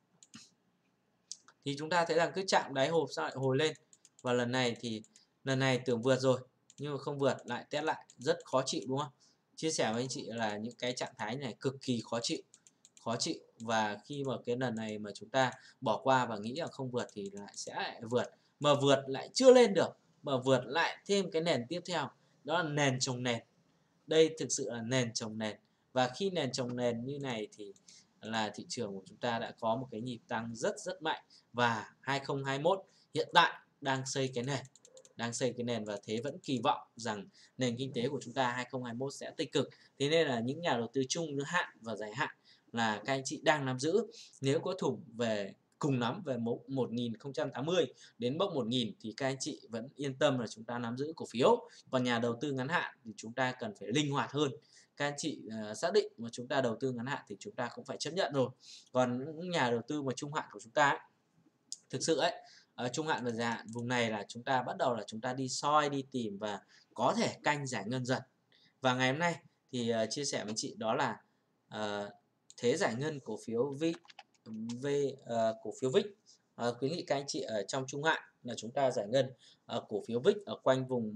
Thì chúng ta thấy rằng cứ chạm đáy hộp sao lại hồi lên. Và lần này tưởng vượt rồi nhưng mà không vượt, lại test lại, rất khó chịu, đúng không? Chia sẻ với anh chị là những cái trạng thái này cực kỳ khó chịu và khi mà cái lần này mà chúng ta bỏ qua và nghĩ là không vượt thì lại vượt, mà vượt lại chưa lên được, mà vượt lại thêm cái nền tiếp theo, đó là nền chồng nền. Đây thực sự là nền chồng nền, và khi nền chồng nền như này thì là thị trường của chúng ta đã có một cái nhịp tăng rất mạnh, và 2021 hiện tại đang xây cái nền và Thế vẫn kỳ vọng rằng nền kinh tế của chúng ta 2021 sẽ tích cực. Thế nên là những nhà đầu tư trung hạn và dài hạn là các anh chị đang nắm giữ. Nếu có thủng về cùng nắm về mốc 1080 đến mốc 1000 thì các anh chị vẫn yên tâm là chúng ta nắm giữ cổ phiếu. Còn nhà đầu tư ngắn hạn thì chúng ta cần phải linh hoạt hơn. Các anh chị xác định mà chúng ta đầu tư ngắn hạn thì chúng ta cũng phải chấp nhận rồi. Còn những nhà đầu tư mà trung hạn của chúng ta ấy, thực sự ấy, trung hạn và dài hạn vùng này là chúng ta bắt đầu là chúng ta đi soi, đi tìm và có thể canh giải ngân dần. Và ngày hôm nay thì, chia sẻ với chị đó là, Thế giải ngân cổ phiếu cổ phiếu VIX. Khuyến nghị các anh chị ở trong trung hạn là chúng ta giải ngân, cổ phiếu VIX ở quanh vùng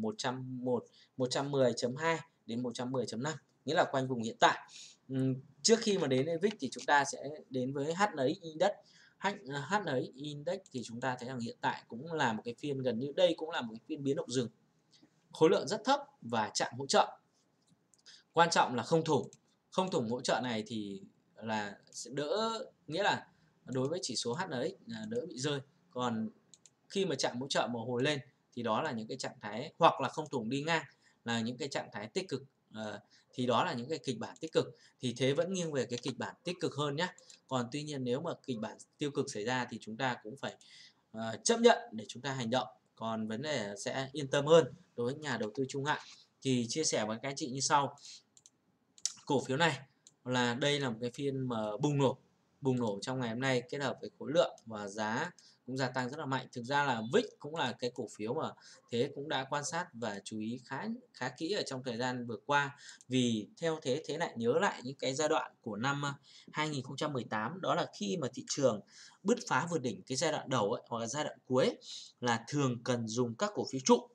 110.2 đến 110.5, nghĩa là quanh vùng hiện tại. Trước khi mà đến với VIX thì chúng ta sẽ đến với HNX Index. HNX Index thì chúng ta thấy rằng hiện tại cũng là một cái phiên gần như đây cũng là một cái phiên biến động dừng. Khối lượng rất thấp và chạm hỗ trợ. Quan trọng là không thủng hỗ trợ này thì là sẽ đỡ, nghĩa là đối với chỉ số HNX là đỡ bị rơi. Còn khi mà chạm hỗ trợ mà hồi lên thì đó là những cái trạng thái, hoặc là không thủng đi ngang là những cái trạng thái tích cực, thì đó là những cái kịch bản tích cực. Thì Thế vẫn nghiêng về cái kịch bản tích cực hơn nhé. Còn tuy nhiên nếu mà kịch bản tiêu cực xảy ra thì chúng ta cũng phải chấp nhận để chúng ta hành động. Còn vấn đề sẽ yên tâm hơn đối với nhà đầu tư trung hạn. Thì chia sẻ với các anh chị như sau. Cổ phiếu này là đây là một cái phiên mà bùng nổ trong ngày hôm nay, kết hợp với khối lượng và giá cũng gia tăng rất là mạnh. Thực ra là VIX cũng là cái cổ phiếu mà Thế cũng đã quan sát và chú ý khá kỹ ở trong thời gian vừa qua. Vì theo Thế lại nhớ lại những cái giai đoạn của năm 2018, đó là khi mà thị trường bứt phá vượt đỉnh cái giai đoạn đầu ấy, hoặc là giai đoạn cuối ấy, là thường cần dùng các cổ phiếu trụ.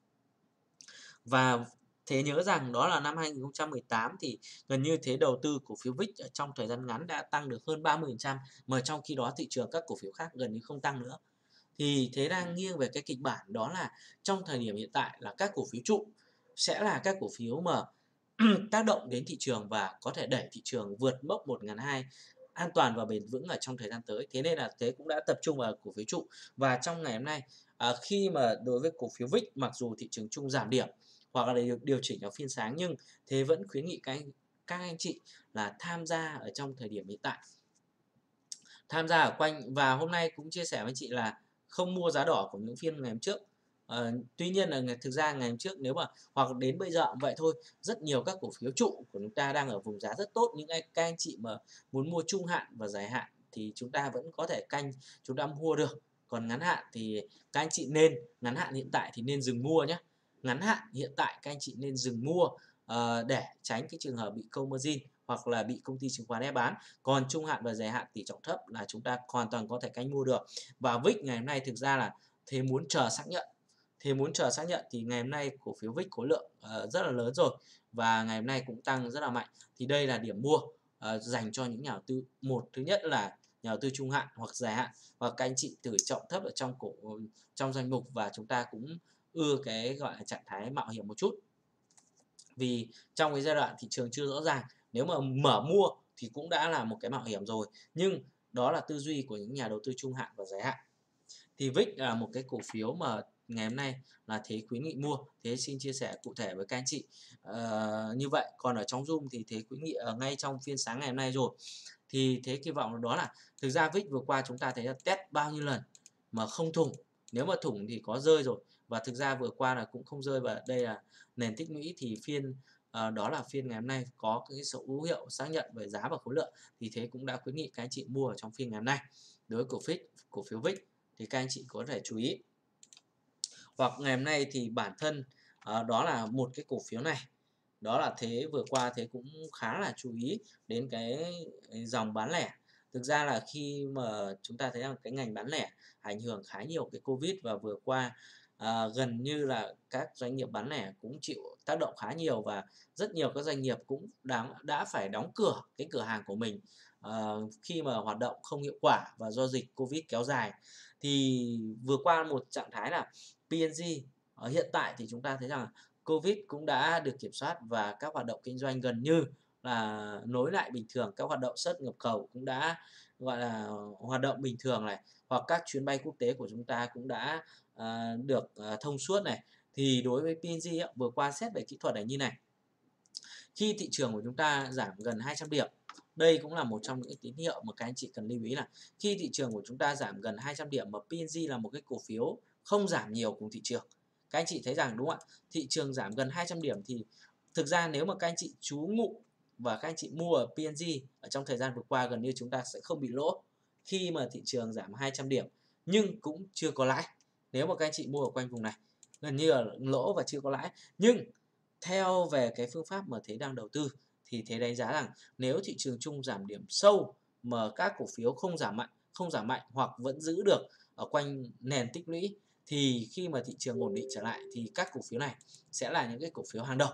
Và Thế nhớ rằng đó là năm 2018 thì gần như Thế đầu tư cổ phiếu VIX ở trong thời gian ngắn đã tăng được hơn 30%, mà trong khi đó thị trường các cổ phiếu khác gần như không tăng nữa. Thì Thế đang nghiêng về cái kịch bản đó là trong thời điểm hiện tại là các cổ phiếu trụ sẽ là các cổ phiếu mà tác động đến thị trường và có thể đẩy thị trường vượt mốc 1.200 an toàn và bền vững ở trong thời gian tới. Thế nên là Thế cũng đã tập trung vào cổ phiếu trụ. Và trong ngày hôm nay, khi mà đối với cổ phiếu VIX mặc dù thị trường chung giảm điểm hoặc là điều chỉnh ở phiên sáng, nhưng thế vẫn khuyến nghị các anh chị là tham gia ở trong thời điểm hiện tại. Tham gia ở quanh và hôm nay cũng chia sẻ với anh chị là không mua giá đỏ của những phiên ngày hôm trước. Tuy nhiên là thực ra ngày hôm trước nếu mà hoặc đến bây giờ cũng vậy thôi, rất nhiều các cổ phiếu trụ của chúng ta đang ở vùng giá rất tốt. Những các anh chị mà muốn mua trung hạn và dài hạn thì chúng ta vẫn có thể chúng ta mua được. Còn ngắn hạn thì các anh chị ngắn hạn hiện tại thì nên dừng mua nhé. Ngắn hạn hiện tại các anh chị nên dừng mua để tránh cái trường hợp bị câu margin hoặc là bị công ty chứng khoán ép bán. Còn trung hạn và dài hạn tỷ trọng thấp là chúng ta hoàn toàn có thể canh mua được. Và VIX ngày hôm nay thực ra là thế muốn chờ xác nhận. Thế muốn chờ xác nhận thì ngày hôm nay cổ phiếu VIX khối lượng rất là lớn rồi và ngày hôm nay cũng tăng rất là mạnh. Thì đây là điểm mua dành cho những nhà đầu tư. Thứ nhất là nhà đầu tư trung hạn hoặc dài hạn, và các anh chị tỷ trọng thấp ở trong danh mục, và chúng ta cũng ưa cái gọi là trạng thái mạo hiểm một chút. Vì trong cái giai đoạn thị trường chưa rõ ràng, nếu mà mở mua thì cũng đã là một cái mạo hiểm rồi, nhưng đó là tư duy của những nhà đầu tư trung hạn và dài hạn. Thì VIX là một cái cổ phiếu mà ngày hôm nay là thế khuyến nghị mua, thế xin chia sẻ cụ thể với các anh chị như vậy. Còn ở trong Zoom thì thế khuyến nghị ngay trong phiên sáng ngày hôm nay rồi. Thì thế kỳ vọng đó là thực ra VIX vừa qua chúng ta thấy là test bao nhiêu lần mà không thủng, nếu mà thủng thì có rơi rồi, và thực ra vừa qua là cũng không rơi, và đây là nền tích lũy. Thì đó là phiên ngày hôm nay có cái dấu hiệu xác nhận về giá và khối lượng, thì thế cũng đã khuyến nghị các anh chị mua ở trong phiên ngày hôm nay. Đối với cổ phiếu VIX thì các anh chị có thể chú ý. Hoặc ngày hôm nay thì bản thân đó là một cái cổ phiếu này, đó là thế vừa qua thế cũng khá là chú ý đến cái dòng bán lẻ. Thực ra là khi mà chúng ta thấy rằng cái ngành bán lẻ ảnh hưởng khá nhiều cái Covid, và vừa qua gần như là các doanh nghiệp bán lẻ cũng chịu tác động khá nhiều, và rất nhiều các doanh nghiệp cũng đã phải đóng cửa cái cửa hàng của mình khi mà hoạt động không hiệu quả và do dịch Covid kéo dài. Thì vừa qua một trạng thái là P&G hiện tại thì chúng ta thấy rằng Covid cũng đã được kiểm soát và các hoạt động kinh doanh gần như là nối lại bình thường, các hoạt động xuất nhập khẩu cũng đã gọi là hoạt động bình thường này, hoặc các chuyến bay quốc tế của chúng ta cũng đã được thông suốt này. Thì đối với P&G vừa qua xét về kỹ thuật là như này. Khi thị trường của chúng ta giảm gần 200 điểm, đây cũng là một trong những tín hiệu mà các anh chị cần lưu ý là khi thị trường của chúng ta giảm gần 200 điểm mà P&G là một cái cổ phiếu không giảm nhiều cùng thị trường. Các anh chị thấy rằng đúng không ạ? Thị trường giảm gần 200 điểm thì thực ra nếu mà các anh chị trú ngụ và các anh chị mua ở P&G ở trong thời gian vừa qua, gần như chúng ta sẽ không bị lỗ khi mà thị trường giảm 200 điểm nhưng cũng chưa có lãi. Nếu mà các anh chị mua ở quanh vùng này gần như là lỗ và chưa có lãi. Nhưng theo về cái phương pháp mà Thế đang đầu tư thì Thế đánh giá rằng nếu thị trường chung giảm điểm sâu mà các cổ phiếu không giảm mạnh hoặc vẫn giữ được ở quanh nền tích lũy, thì khi mà thị trường ổn định trở lại thì các cổ phiếu này sẽ là những cái cổ phiếu hàng đầu.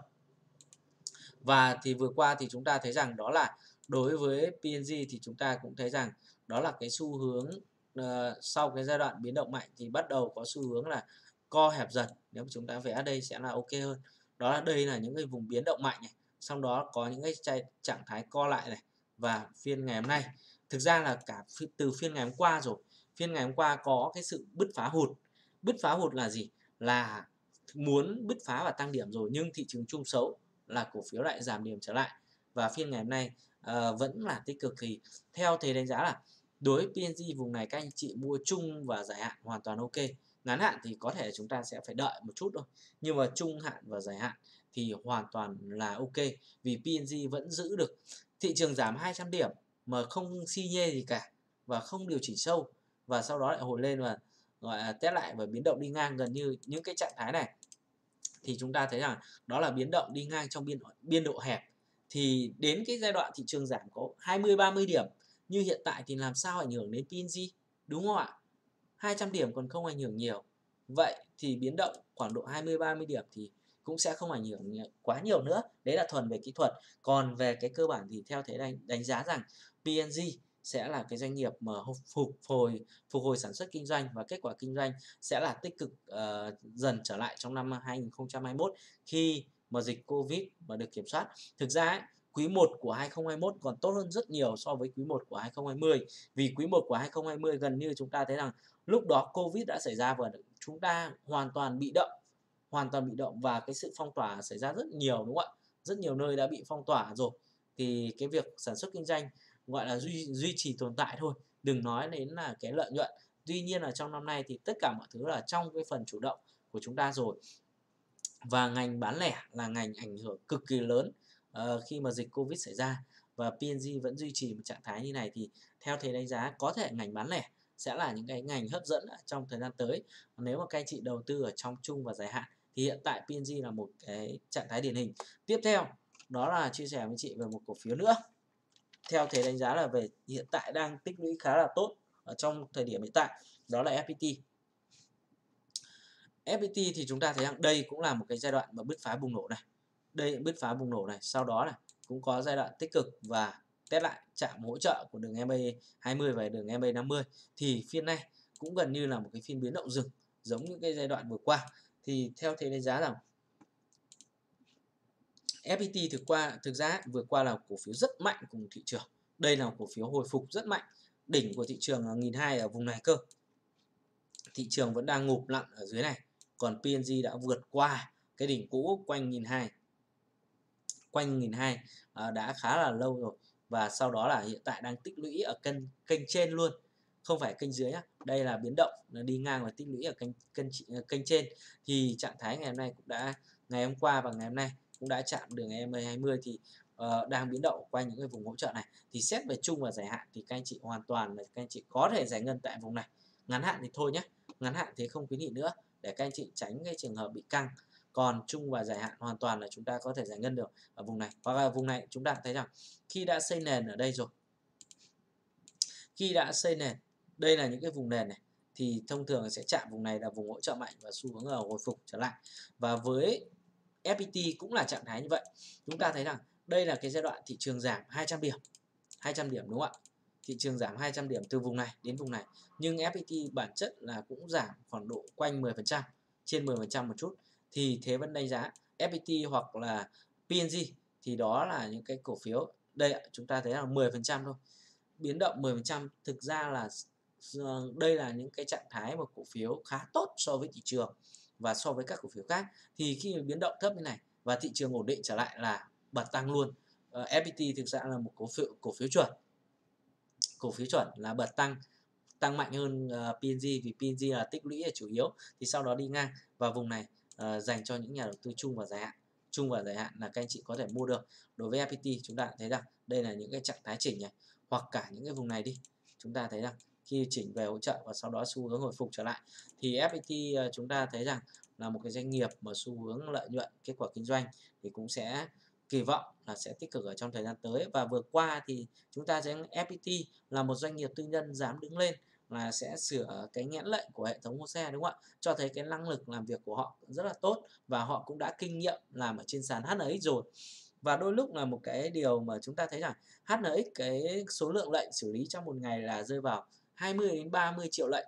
Và thì vừa qua thì chúng ta thấy rằng đó là đối với P&G thì chúng ta cũng thấy rằng đó là cái xu hướng sau cái giai đoạn biến động mạnh thì bắt đầu có xu hướng là co hẹp dần. Nếu mà chúng ta vẽ đây sẽ là ok hơn. Đó là đây là những cái vùng biến động mạnh này, sau đó có những cái trạng thái co lại này, và phiên ngày hôm nay thực ra là từ phiên ngày hôm qua rồi. Phiên ngày hôm qua có cái sự bứt phá hụt. Bứt phá hụt là gì? Là muốn bứt phá và tăng điểm rồi nhưng thị trường chung xấu là cổ phiếu lại giảm điểm trở lại, và phiên ngày hôm nay vẫn là tích cực. Thì theo Thế đánh giá là đối với P&G vùng này các anh chị mua chung và dài hạn hoàn toàn ok. Ngắn hạn thì có thể chúng ta sẽ phải đợi một chút thôi, nhưng mà trung hạn và dài hạn thì hoàn toàn là ok, vì P&G vẫn giữ được. Thị trường giảm 200 điểm mà không xi nhê gì cả và không điều chỉnh sâu, và sau đó lại hồi lên và gọi là test lại và biến động đi ngang. Gần như những cái trạng thái này thì chúng ta thấy rằng đó là biến động đi ngang trong biên độ hẹp. Thì đến cái giai đoạn thị trường giảm có 20-30 điểm như hiện tại thì làm sao ảnh hưởng đến P&G, đúng không ạ? 200 điểm còn không ảnh hưởng nhiều. Vậy thì biến động khoảng độ 20-30 điểm thì cũng sẽ không ảnh hưởng quá nhiều nữa. Đấy là thuần về kỹ thuật. Còn về cái cơ bản thì theo Thế đánh giá rằng P&G sẽ là cái doanh nghiệp mà phục hồi sản xuất kinh doanh, và kết quả kinh doanh sẽ là tích cực dần trở lại trong năm 2021 khi mà dịch Covid mà được kiểm soát. Thực ra ấy, quý 1 của 2021 còn tốt hơn rất nhiều so với quý 1 của 2020. Vì quý 1 của 2020 gần như chúng ta thấy rằng lúc đó Covid đã xảy ra và chúng ta hoàn toàn bị động hoàn toàn bị động và cái sự phong tỏa xảy ra rất nhiều, đúng không ạ? Rất nhiều nơi đã bị phong tỏa rồi, thì cái việc sản xuất kinh doanh, gọi là, duy trì tồn tại thôi, đừng nói đến là cái lợi nhuận. Tuy nhiên là trong năm nay thì tất cả mọi thứ là trong cái phần chủ động của chúng ta rồi. Và ngành bán lẻ là ngành ảnh hưởng cực kỳ lớn, khi mà dịch Covid xảy ra và P&G vẫn duy trì một trạng thái như này thì theo thầy đánh giá có thể ngành bán lẻ sẽ là những cái ngành hấp dẫn ở trong thời gian tới. Nếu mà các anh chị đầu tư ở trong trung và dài hạn thì hiện tại P&G là một cái trạng thái điển hình. Tiếp theo đó là chia sẻ với chị về một cổ phiếu nữa. Theo thầy đánh giá là về hiện tại đang tích lũy khá là tốt ở trong thời điểm hiện tại, đó là FPT. FPT thì chúng ta thấy rằng đây cũng là một cái giai đoạn mà bứt phá bùng nổ này. Đây bứt phá bùng nổ này, sau đó là cũng có giai đoạn tích cực và test lại chạm hỗ trợ của đường EMA 20 và đường EMA 50. Thì phiên này cũng gần như là một cái phiên biến động rừng giống những cái giai đoạn vừa qua. Thì theo thầy đánh giá rằng FPT thực ra vừa qua là cổ phiếu rất mạnh cùng thị trường. Đây là một cổ phiếu hồi phục rất mạnh. Đỉnh của thị trường là 1.200 ở vùng này cơ. Thị trường vẫn đang ngụp lặn ở dưới này. Còn P&G đã vượt qua cái đỉnh cũ quanh 1.200. Quanh 1.200 đã khá là lâu rồi. Và sau đó là hiện tại đang tích lũy ở kênh trên luôn. Không phải kênh dưới nhá. Đây là biến động, nó đi ngang và tích lũy ở kênh trên. Thì trạng thái ngày hôm nay cũng đã, ngày hôm qua và ngày hôm nay cũng đã chạm đường EMA 20 thì đang biến động quanh những cái vùng hỗ trợ này. Thì xét về chung và dài hạn thì các anh chị hoàn toàn là các anh chị có thể giải ngân tại vùng này. Ngắn hạn thì thôi nhé. Ngắn hạn thì không khuyến nghị nữa để các anh chị tránh cái trường hợp bị căng. Còn chung và dài hạn hoàn toàn là chúng ta có thể giải ngân được ở vùng này. Hoặc là vùng này chúng ta thấy rằng khi đã xây nền ở đây rồi, khi đã xây nền, đây là những cái vùng nền này, thì thông thường sẽ chạm vùng này là vùng hỗ trợ mạnh và xu hướng hồi phục trở lại. Và với FPT cũng là trạng thái như vậy. Chúng ta thấy rằng đây là cái giai đoạn thị trường giảm 200 điểm. 200 điểm đúng không ạ? Thị trường giảm 200 điểm từ vùng này đến vùng này. Nhưng FPT bản chất là cũng giảm khoảng độ quanh 10%, trên 10% một chút. Thì thế vẫn đánh giá FPT hoặc là P&G thì đó là những cái cổ phiếu. Đây chúng ta thấy là 10% thôi. Biến động 10% thực ra là đây là những cái trạng thái mà cổ phiếu khá tốt so với thị trường và so với các cổ phiếu khác. Thì khi mà biến động thấp như này và thị trường ổn định trở lại là bật tăng luôn. FPT thực ra là một cổ phiếu chuẩn. Cổ phiếu chuẩn là bật tăng mạnh hơn P&G vì P&G là tích lũy là chủ yếu, thì sau đó đi ngang vào vùng này dành cho những nhà đầu tư chung và dài hạn. Chung và dài hạn là các anh chị có thể mua được. Đối với FPT chúng ta thấy rằng đây là những cái trạng thái chỉnh này, hoặc cả những cái vùng này đi, chúng ta thấy rằng khi chỉnh về hỗ trợ và sau đó xu hướng hồi phục trở lại thì FPT chúng ta thấy rằng là một cái doanh nghiệp mà xu hướng lợi nhuận, kết quả kinh doanh thì cũng sẽ kỳ vọng là sẽ tích cực ở trong thời gian tới. Và vừa qua thì chúng ta thấy FPT là một doanh nghiệp tư nhân dám đứng lên là sẽ sửa cái nghẽn lệnh của hệ thống HOSE, đúng không ạ? Cho thấy cái năng lực làm việc của họ rất là tốt và họ cũng đã kinh nghiệm làm ở trên sàn HNX rồi. Và đôi lúc là một cái điều mà chúng ta thấy rằng HNX cái số lượng lệnh xử lý trong một ngày là rơi vào 20 đến 30 triệu lệnh.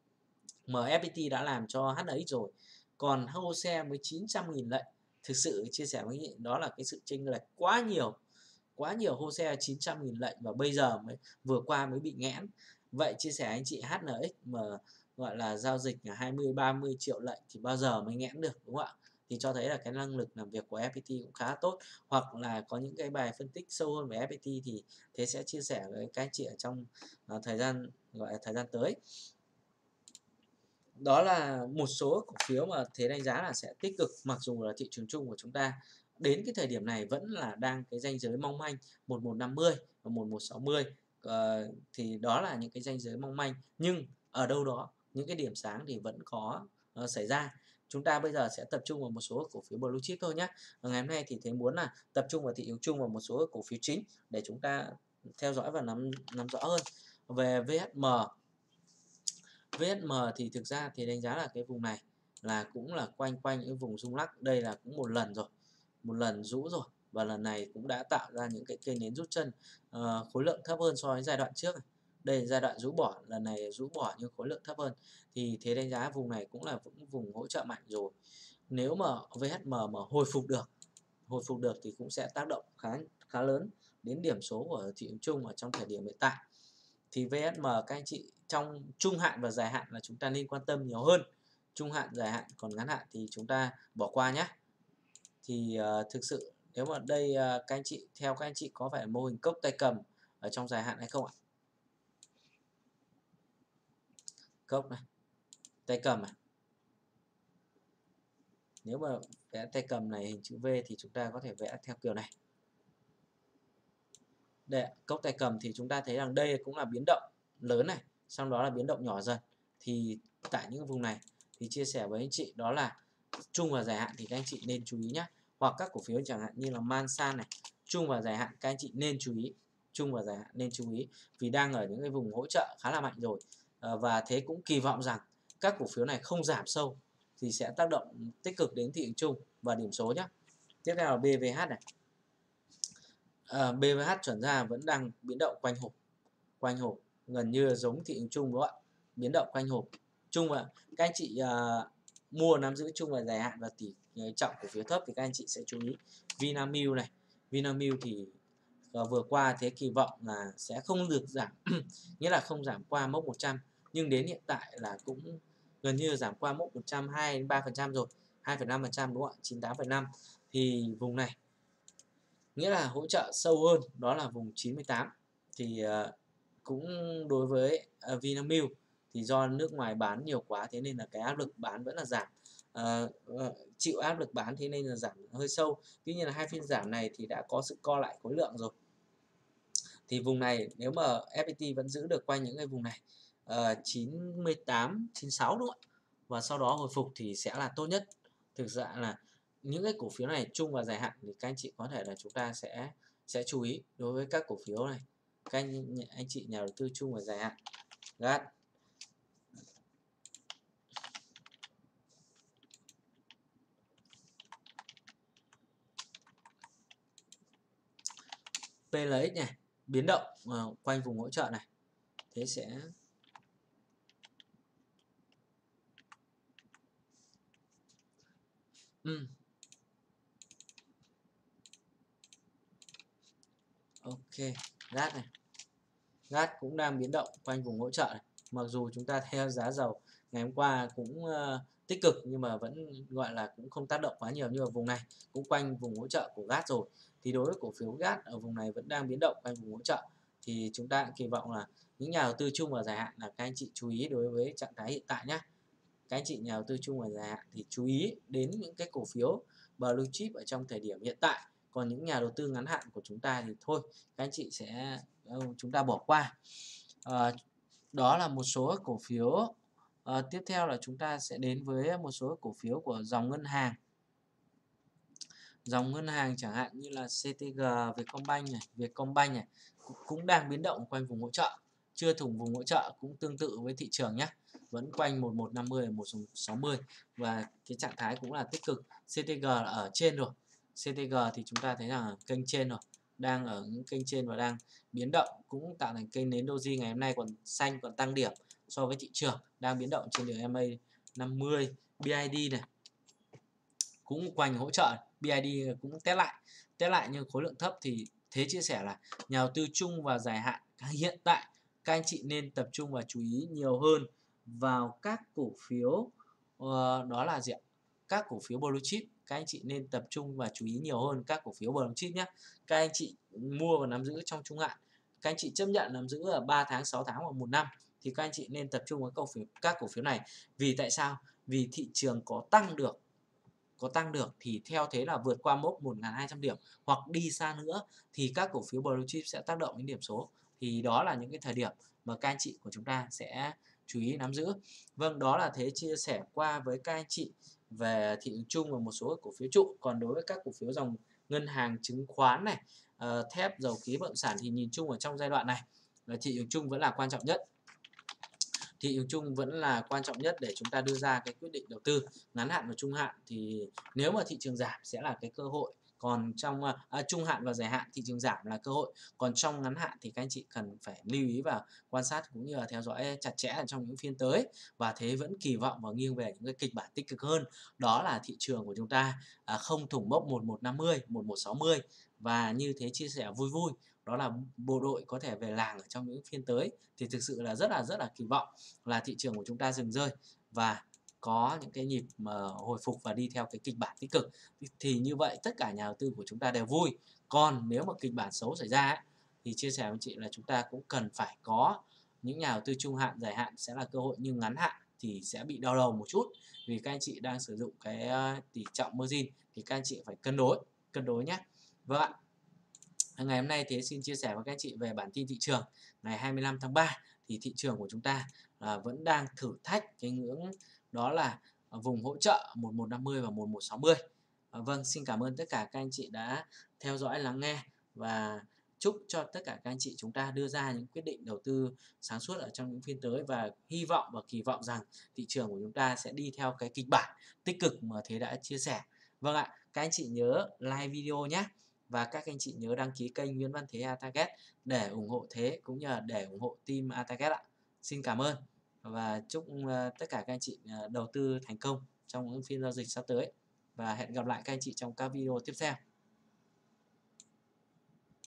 Mà FPT đã làm cho HNX rồi. Còn HOSE mới 900.000 lệnh. Thực sự chia sẻ với chị đó là cái sự chênh lệch quá nhiều HOSE 900.000 lệnh và bây giờ vừa qua mới bị nghẽn. Vậy chia sẻ anh chị HNX mà gọi là giao dịch 20-30 triệu lệnh thì bao giờ mới nghẽn được, đúng không ạ? Thì cho thấy là cái năng lực làm việc của FPT cũng khá tốt. Hoặc là có những cái bài phân tích sâu hơn về FPT thì thế sẽ chia sẻ với các anh chị ở trong thời gian tới. Đó là một số cổ phiếu mà thế đánh giá là sẽ tích cực, mặc dù là thị trường chung của chúng ta đến cái thời điểm này vẫn là đang cái ranh giới mong manh 1150 và 1160. Thì đó là những cái ranh giới mong manh, nhưng ở đâu đó những cái điểm sáng thì vẫn có xảy ra. Chúng ta bây giờ sẽ tập trung vào một số cổ phiếu blue chip thôi nhé. Ngày hôm nay thì thấy muốn là tập trung vào thị trường chung và một số cổ phiếu chính để chúng ta theo dõi và nắm rõ hơn. Về VSM thì thực ra thì đánh giá là cái vùng này là cũng là quanh những vùng rung lắc. Đây là cũng một lần rũ rồi, và lần này cũng đã tạo ra những cái cây nến rút chân, khối lượng thấp hơn so với giai đoạn trước. Đây là giai đoạn rũ bỏ, lần này rũ bỏ nhưng khối lượng thấp hơn, thì thế đánh giá vùng này cũng là vùng hỗ trợ mạnh rồi. Nếu mà VSM mà hồi phục được thì cũng sẽ tác động khá lớn đến điểm số của thị trường chung ở trong thời điểm hiện tại. Thì VSM các anh chị trong trung hạn và dài hạn là chúng ta nên quan tâm nhiều hơn, trung hạn, dài hạn, còn ngắn hạn thì chúng ta bỏ qua nhé. Thì thực sự nếu mà đây các anh chị, theo các anh chị có phải mô hình cốc tay cầm ở trong dài hạn hay không ạ? Cốc này, tay cầm này. Nếu mà vẽ tay cầm này hình chữ V thì chúng ta có thể vẽ theo kiểu này. Đây, cốc tay cầm thì chúng ta thấy rằng đây cũng là biến động lớn này, sau đó là biến động nhỏ dần. Thì tại những vùng này thì chia sẻ với anh chị đó là trung và dài hạn thì các anh chị nên chú ý nhé. Hoặc các cổ phiếu chẳng hạn như là Mansan này, trung và dài hạn các anh chị nên chú ý, trung và dài hạn nên chú ý vì đang ở những cái vùng hỗ trợ khá là mạnh rồi. Và thế cũng kỳ vọng rằng các cổ phiếu này không giảm sâu thì sẽ tác động tích cực đến thị trường chung và điểm số nhé. Tiếp theo là BVH này. BVH chuẩn ra vẫn đang biến động quanh hộp gần như giống thị trường chung, đúng không ạ? Biến động quanh hộp chung, và các anh chị mua nắm giữ chung và dài hạn và tỷ trọng cổ phiếu thấp thì các anh chị sẽ chú ý Vinamilk này. Vinamilk thì vừa qua thế kỳ vọng là sẽ không được giảm nghĩa là không giảm qua mốc 100, nhưng đến hiện tại là cũng gần như là giảm qua mốc 102 đến 3% rồi, 2,5% đúng không ạ? 98,5 thì vùng này nghĩa là hỗ trợ sâu hơn, đó là vùng 98 thì cũng đối với Vinamilk thì do nước ngoài bán nhiều quá, thế nên là cái áp lực bán vẫn là giảm, chịu áp lực bán, thế nên là giảm hơi sâu. Tuy nhiên là hai phiên giảm này thì đã có sự co lại khối lượng rồi. Thì vùng này nếu mà FPT vẫn giữ được quanh những cái vùng này 98, 96 đúng không ạ? Và sau đó hồi phục thì sẽ là tốt nhất. Thực ra là những cái cổ phiếu này chung và dài hạn thì các anh chị có thể là chúng ta sẽ chú ý đối với các cổ phiếu này. Các anh chị nhà đầu tư chung và dài hạn. GAT, PLX này, biến động quanh vùng hỗ trợ này. Thế sẽ ok, GAT này. GAT cũng đang biến động quanh vùng hỗ trợ này. Mặc dù chúng ta theo giá dầu ngày hôm qua cũng tích cực nhưng mà vẫn gọi là cũng không tác động quá nhiều, như ở vùng này cũng quanh vùng hỗ trợ của GAT rồi. Thì đối với cổ phiếu GAT ở vùng này vẫn đang biến động quanh vùng hỗ trợ, thì chúng ta kỳ vọng là những nhà đầu tư chung và dài hạn là các anh chị chú ý đối với trạng thái hiện tại nhé. Các anh chị nhà đầu tư chung và dài hạn thì chú ý đến những cái cổ phiếu blue chip ở trong thời điểm hiện tại. Còn những nhà đầu tư ngắn hạn của chúng ta thì thôi, các anh chị chúng ta bỏ qua. Đó là một số cổ phiếu. Tiếp theo là chúng ta sẽ đến với một số cổ phiếu của dòng ngân hàng. Dòng ngân hàng chẳng hạn như là CTG, Vietcombank này cũng đang biến động quanh vùng hỗ trợ, chưa thủng vùng hỗ trợ, cũng tương tự với thị trường nhé, vẫn quanh 1150 1160 và cái trạng thái cũng là tích cực. CTG là ở trên rồi. CTG thì chúng ta thấy là kênh trên rồi, đang ở những kênh trên và đang biến động, cũng tạo thành kênh nến doji ngày hôm nay còn xanh, còn tăng điểm so với thị trường, đang biến động trên đường MA 50. BID này cũng quanh hỗ trợ, BID cũng test lại nhưng khối lượng thấp. Thì thế chia sẻ là nhà đầu tư chung và dài hạn hiện tại các anh chị nên tập trung và chú ý nhiều hơn vào các cổ phiếu đó là gì ạ? Các cổ phiếu blue chip. Các anh chị nên tập trung và chú ý nhiều hơn các cổ phiếu blue chip nhé. Các anh chị mua và nắm giữ trong trung hạn, các anh chị chấp nhận nắm giữ ở 3 tháng, 6 tháng hoặc 1 năm thì các anh chị nên tập trung vào các cổ phiếu này. Vì tại sao? Vì thị trường có tăng được thì theo thế là vượt qua mốc 1.200 điểm hoặc đi xa nữa thì các cổ phiếu blue chip sẽ tác động đến điểm số. Thì đó là những cái thời điểm mà các anh chị của chúng ta sẽ chú ý nắm giữ. Vâng, đó là thế chia sẻ qua với các anh chị về thị trường chung và một số cổ phiếu trụ. Còn đối với các cổ phiếu dòng ngân hàng, chứng khoán này, thép, dầu khí, bất động sản thì nhìn chung ở trong giai đoạn này thị trường chung vẫn là quan trọng nhất. Thị trường chung vẫn là quan trọng nhất để chúng ta đưa ra cái quyết định đầu tư ngắn hạn và trung hạn. Thì nếu mà thị trường giảm sẽ là cái cơ hội, còn trong trung hạn và dài hạn thị trường giảm là cơ hội, còn trong ngắn hạn thì các anh chị cần phải lưu ý và quan sát cũng như là theo dõi chặt chẽ ở trong những phiên tới. Và thế vẫn kỳ vọng và nghiêng về những cái kịch bản tích cực hơn, đó là thị trường của chúng ta không thủng mốc 1150, 1160 và như thế chia sẻ vui vui đó là bộ đội có thể về làng ở trong những phiên tới. Thì thực sự là rất là kỳ vọng là thị trường của chúng ta dừng rơi và có những cái nhịp mà hồi phục và đi theo cái kịch bản tích cực, thì như vậy tất cả nhà đầu tư của chúng ta đều vui. Còn nếu mà kịch bản xấu xảy ra ấy, thì chia sẻ với chị là chúng ta cũng cần phải có những nhà đầu tư trung hạn, dài hạn sẽ là cơ hội, nhưng ngắn hạn thì sẽ bị đau đầu một chút, vì các anh chị đang sử dụng cái, tỷ trọng margin thì các anh chị phải cân đối nhé. Vâng ạ. Ngày hôm nay thì xin chia sẻ với các anh chị về bản tin thị trường ngày 25 tháng 3 thì thị trường của chúng ta vẫn đang thử thách cái ngưỡng đó là vùng hỗ trợ 1150 và 1160. Vâng, xin cảm ơn tất cả các anh chị đã theo dõi, lắng nghe và chúc cho tất cả các anh chị chúng ta đưa ra những quyết định đầu tư sáng suốt ở trong những phiên tới, và hy vọng và kỳ vọng rằng thị trường của chúng ta sẽ đi theo cái kịch bản tích cực mà Thế đã chia sẻ. Vâng ạ, các anh chị nhớ like video nhé. Và các anh chị nhớ đăng ký kênh Nguyễn Văn Thế ATarget để ủng hộ Thế cũng như là để ủng hộ team ATarget ạ. Xin cảm ơn và chúc tất cả các anh chị đầu tư thành công trong những phiên giao dịch sắp tới, và hẹn gặp lại các anh chị trong các video tiếp theo.